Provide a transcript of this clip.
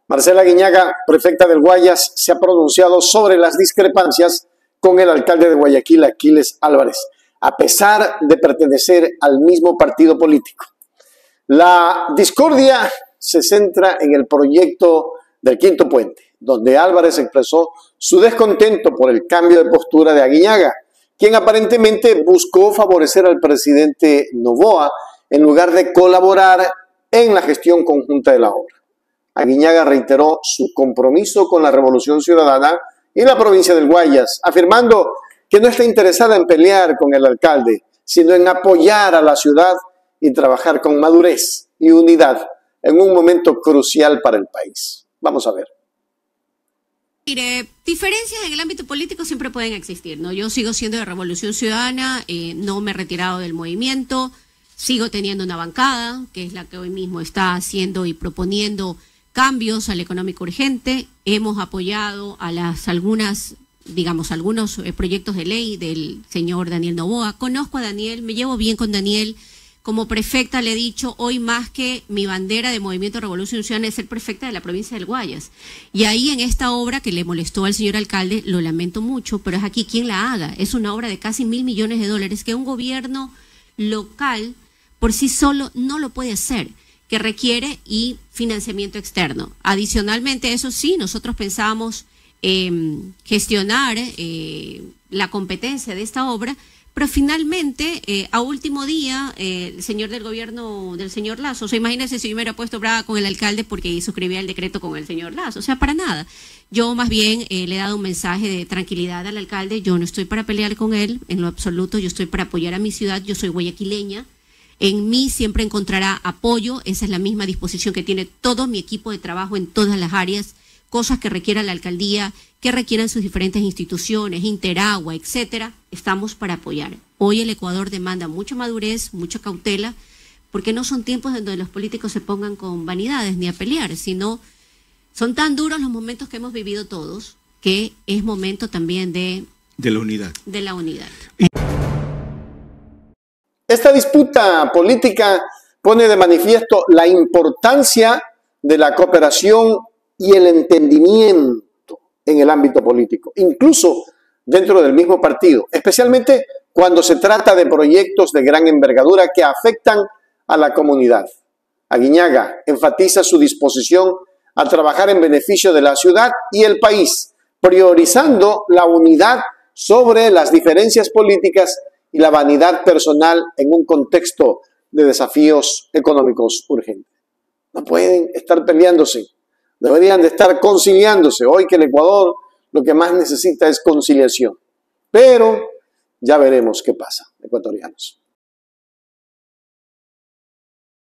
Marcela Aguiñaga, prefecta del Guayas, se ha pronunciado sobre las discrepancias con el alcalde de Guayaquil, Aquiles Álvarez, a pesar de pertenecer al mismo partido político. La discordia se centra en el proyecto del Quinto Puente, donde Álvarez expresó su descontento por el cambio de postura de Aguiñaga, quien aparentemente buscó favorecer al presidente Noboa en lugar de colaborar en la gestión conjunta de la obra. Aguiñaga reiteró su compromiso con la Revolución Ciudadana y la provincia del Guayas, afirmando que no está interesada en pelear con el alcalde, sino en apoyar a la ciudad y trabajar con madurez y unidad en un momento crucial para el país. Vamos a ver. Mire, diferencias en el ámbito político siempre pueden existir, ¿no? Yo sigo siendo de Revolución Ciudadana, no me he retirado del movimiento, sigo teniendo una bancada, que es la que hoy mismo está haciendo y proponiendo cambios al económico urgente. Hemos apoyado a algunos proyectos de ley del señor Daniel Noboa. Conozco a Daniel, me llevo bien con Daniel. Como prefecta le he dicho, hoy más que mi bandera de Movimiento Revolución Ciudadana es ser prefecta de la provincia del Guayas. Y ahí en esta obra que le molestó al señor alcalde, lo lamento mucho, pero es aquí quien la haga. Es una obra de casi $1.000 millones que un gobierno local por sí solo no lo puede hacer, que requiere y financiamiento externo. Adicionalmente, eso sí, nosotros pensamos gestionar la competencia de esta obra, pero finalmente, a último día, el señor del gobierno del señor Lasso, o sea, imagínense si yo me hubiera puesto brava con el alcalde porque suscribía el decreto con el señor Lasso, o sea, para nada. Yo más bien le he dado un mensaje de tranquilidad al alcalde, yo no estoy para pelear con él, en lo absoluto, yo estoy para apoyar a mi ciudad, yo soy guayaquileña. En mí siempre encontrará apoyo, esa es la misma disposición que tiene todo mi equipo de trabajo en todas las áreas, cosas que requiera la alcaldía, que requieran sus diferentes instituciones, Interagua, etcétera, estamos para apoyar. Hoy el Ecuador demanda mucha madurez, mucha cautela, porque no son tiempos donde los políticos se pongan con vanidades ni a pelear, sino son tan duros los momentos que hemos vivido todos, que es momento también de la unidad. De la unidad. Esta disputa política pone de manifiesto la importancia de la cooperación y el entendimiento en el ámbito político, incluso dentro del mismo partido, especialmente cuando se trata de proyectos de gran envergadura que afectan a la comunidad. Aguiñaga enfatiza su disposición a trabajar en beneficio de la ciudad y el país, priorizando la unidad sobre las diferencias políticas y la vanidad personal en un contexto de desafíos económicos urgentes. No pueden estar peleándose, deberían de estar conciliándose. Hoy que el Ecuador lo que más necesita es conciliación. Pero ya veremos qué pasa, ecuatorianos.